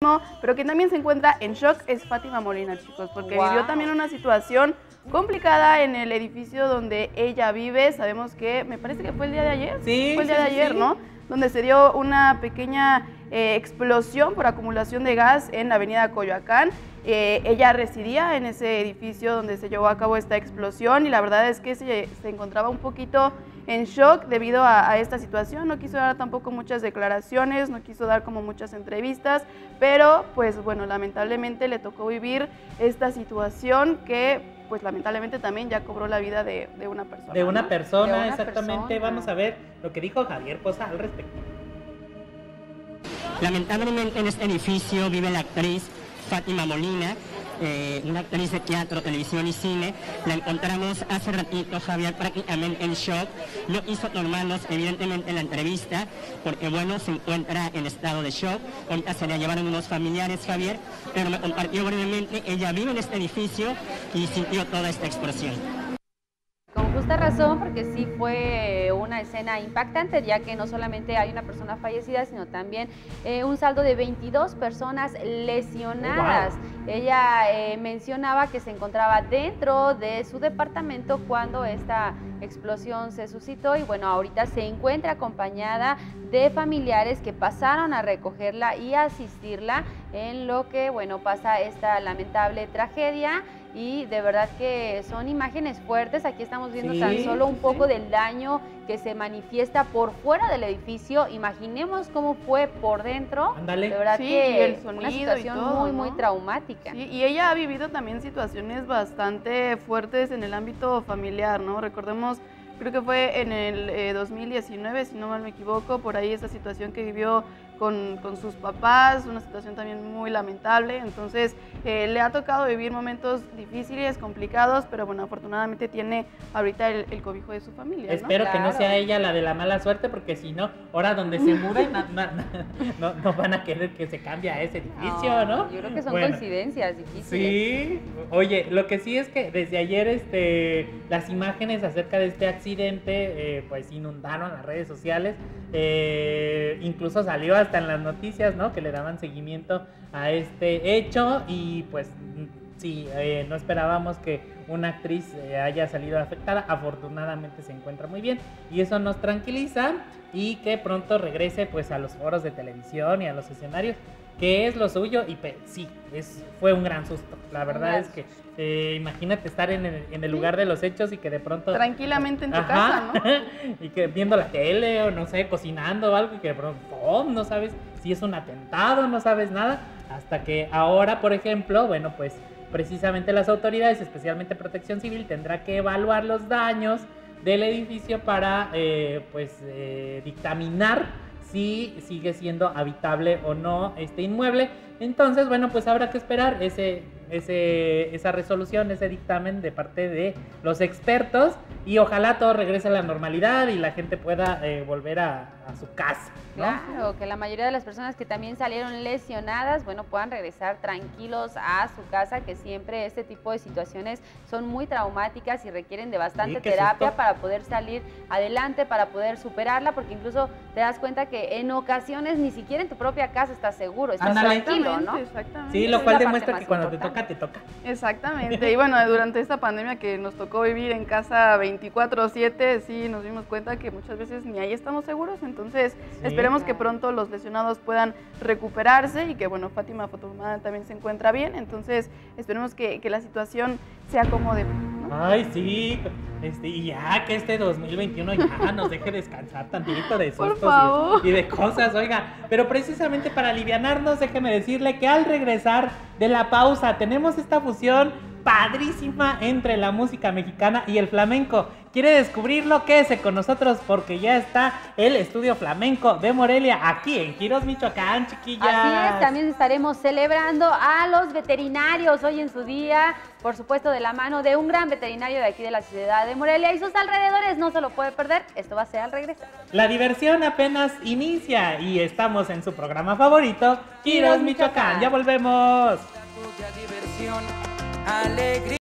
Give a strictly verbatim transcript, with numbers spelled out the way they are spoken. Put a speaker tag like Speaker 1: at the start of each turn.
Speaker 1: pero quien también se encuentra en shock es Fátima Molina, chicos, porque
Speaker 2: wow.
Speaker 1: vivió también una situación complicada en el edificio donde ella vive. Sabemos que, me parece que fue el día de ayer,
Speaker 3: sí,
Speaker 1: fue el día
Speaker 3: sí,
Speaker 1: de ayer,
Speaker 3: sí.
Speaker 1: ¿no? Donde se dio una pequeña eh, explosión por acumulación de gas en la avenida Coyoacán. Eh, ella residía en ese edificio donde se llevó a cabo esta explosión y la verdad es que se, se encontraba un poquito en shock debido a, a esta situación. No quiso dar tampoco muchas declaraciones, no quiso dar como muchas entrevistas, pero pues bueno, lamentablemente le tocó vivir esta situación que pues lamentablemente también ya cobró la vida de, de una persona.
Speaker 3: De una
Speaker 1: ¿no?
Speaker 3: persona,
Speaker 2: De una
Speaker 3: exactamente.
Speaker 2: persona.
Speaker 3: Vamos a ver lo que dijo Javier Poza al respecto.
Speaker 4: Lamentablemente en este edificio vive la actriz Fátima Molina, eh, una actriz de teatro, televisión y cine. La encontramos hace ratito, Javier, prácticamente en shock. No hizo tomarnos evidentemente la entrevista porque, bueno, se encuentra en estado de shock. Ahorita se la llevaron unos familiares, Javier, pero me compartió brevemente, ella vive en este edificio y sintió toda esta explosión.
Speaker 2: Con justa razón, porque sí fue una escena impactante, ya que no solamente hay una persona fallecida, sino también eh, un saldo de veintidós personas lesionadas.
Speaker 3: Wow.
Speaker 2: Ella eh, mencionaba que se encontraba dentro de su departamento cuando esta explosión se suscitó y bueno, ahorita se encuentra acompañada de familiares que pasaron a recogerla y a asistirla en lo que, bueno, pasa esta lamentable tragedia. Y de verdad que son imágenes fuertes. Aquí estamos viendo
Speaker 3: sí,
Speaker 2: tan solo un poco
Speaker 1: sí.
Speaker 2: del daño que se manifiesta por fuera del edificio. Imaginemos cómo fue por dentro.
Speaker 3: Ándale.
Speaker 2: De verdad
Speaker 1: Sí,
Speaker 2: que
Speaker 1: y el sonido
Speaker 2: una situación
Speaker 1: y todo,
Speaker 2: muy,
Speaker 1: ¿no?
Speaker 2: muy traumática.
Speaker 1: Sí, y ella ha vivido también situaciones bastante fuertes en el ámbito familiar, ¿no? Recordemos, creo que fue en el eh, dos mil diecinueve, si no mal me equivoco, por ahí esa situación que vivió con, con sus papás, una situación también muy lamentable. Entonces, eh, le ha tocado vivir momentos difíciles, complicados, pero bueno, afortunadamente tiene ahorita el, el cobijo de su familia, ¿no?
Speaker 3: Espero
Speaker 2: Claro.
Speaker 3: que no sea ella la de la mala suerte, porque si no, ahora donde se mude, no, no, no, no van a querer que se cambie a ese edificio, ¿no?
Speaker 2: Yo creo que son
Speaker 3: Bueno,
Speaker 2: coincidencias difíciles.
Speaker 3: sí, oye, lo que sí es que desde ayer este, las imágenes acerca de este accidente eh, pues inundaron las redes sociales, eh, incluso salió hasta en las noticias, ¿no? Que le daban seguimiento a este hecho y pues sí, eh, no esperábamos que una actriz eh, haya salido afectada. Afortunadamente se encuentra muy bien y eso nos tranquiliza y que pronto regrese pues a los foros de televisión y a los escenarios, que es lo suyo. Y pues, sí, es, fue un gran susto. La verdad es que eh, imagínate estar en el, en el lugar de los hechos y que de pronto...
Speaker 1: Tranquilamente en tu
Speaker 3: Ajá,
Speaker 1: casa, ¿no?
Speaker 3: y que viendo la tele o no sé, cocinando o algo y que de pronto, ¡pum!, no sabes si es un atentado, no sabes nada. Hasta que ahora, por ejemplo, bueno, pues precisamente las autoridades, especialmente Protección Civil, tendrá que evaluar los daños del edificio para eh, pues eh, dictaminar si sigue siendo habitable o no este inmueble. Entonces, bueno, pues habrá que esperar ese, ese, esa resolución, ese dictamen de parte de los expertos y ojalá todo regrese a la normalidad y la gente pueda eh, volver a, a su casa, ¿no?
Speaker 2: Claro, que la mayoría de las personas que también salieron lesionadas, bueno, puedan regresar tranquilos a su casa, que siempre este tipo de situaciones son muy traumáticas y requieren de bastante
Speaker 3: Sí, qué
Speaker 2: terapia
Speaker 3: susto.
Speaker 2: para poder salir adelante, para poder superarla, porque incluso te das cuenta que en ocasiones ni siquiera en tu propia casa estás seguro, estás
Speaker 3: Ándale.
Speaker 2: tranquilo, ¿no?
Speaker 1: Exactamente.
Speaker 3: Sí, lo
Speaker 2: Esa
Speaker 3: cual
Speaker 2: es la
Speaker 3: demuestra
Speaker 2: parte
Speaker 3: que
Speaker 2: más
Speaker 3: cuando te
Speaker 2: importante.
Speaker 3: toca, te toca.
Speaker 1: Exactamente, y bueno, durante esta pandemia que nos tocó vivir en casa veinticuatro siete, sí nos dimos cuenta que muchas veces ni ahí estamos seguros, entonces
Speaker 3: Sí.
Speaker 1: esperemos que
Speaker 2: Claro.
Speaker 1: pronto los lesionados puedan recuperarse y que bueno, Fátima afortunadamente también se encuentra bien, entonces esperemos que, que la situación se acomode, ¿no?
Speaker 3: Ay, sí, este, y ya que este dos mil veintiuno ya nos deje descansar tantito de
Speaker 1: Por
Speaker 3: sustos
Speaker 1: favor.
Speaker 3: y, y de cosas, oiga, pero precisamente para alivianarnos, déjeme decirle que al regresar de la pausa tenemos esta fusión padrísima entre la música mexicana y el flamenco. ¿Quiere descubrirlo? Quédese con nosotros porque ya está el Estudio Flamenco de Morelia aquí en Quirós, Michoacán, chiquillas.
Speaker 2: Así es, también estaremos celebrando a los veterinarios hoy en su día, por supuesto de la mano de un gran veterinario de aquí de la ciudad de Morelia y sus alrededores, no se lo puede perder, esto va a ser al regresar.
Speaker 3: La diversión apenas inicia y estamos en su programa favorito, Quirós, Michoacán. Ya volvemos.
Speaker 5: Alegría.